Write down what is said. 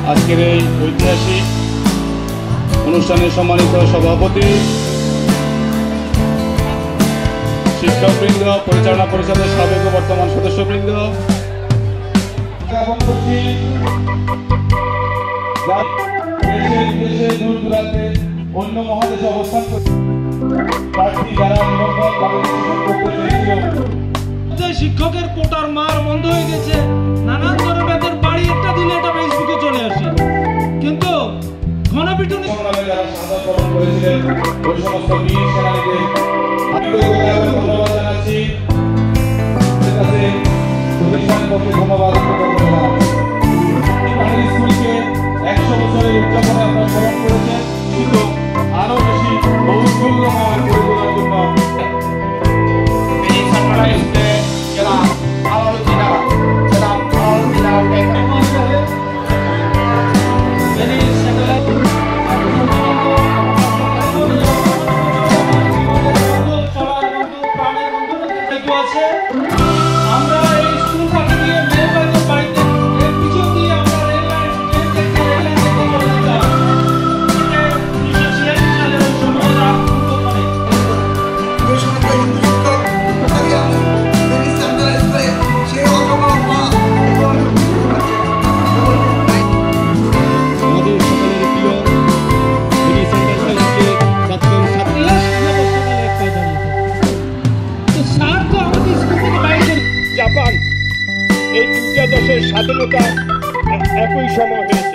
আজকের এই ঐতিহাসিক অনুষ্ঠানের সম্মানিত সভাপতি, শিক্ষকবৃন্দ, পরিচালনা পরিষদের সাবেক ও বর্তমান সদস্যবৃন্দ, অন্য মহাদেশে অবস্থান প্রার্থী যারা শিক্ষকের কোটার মার বন্ধ হয়ে গেছে, নানান ধরনের বাড়ি একটা দিলে এটা ফেসবুকে চলে আসে, কিন্তু গণপিটুনি যারা শাহাদাত বরণ করেছিলেন ওই সমস্ত বীর সেনানীদের ধন্যবাদ জানাচ্ছি। ধন্যবাদ স্কুলকে 100 বছরের উদযাপনে আপনারা স্মরণ করেছেন, কিন্তু আরো বেশি বহুমূল্যময় করে তোলার জন্য আছে।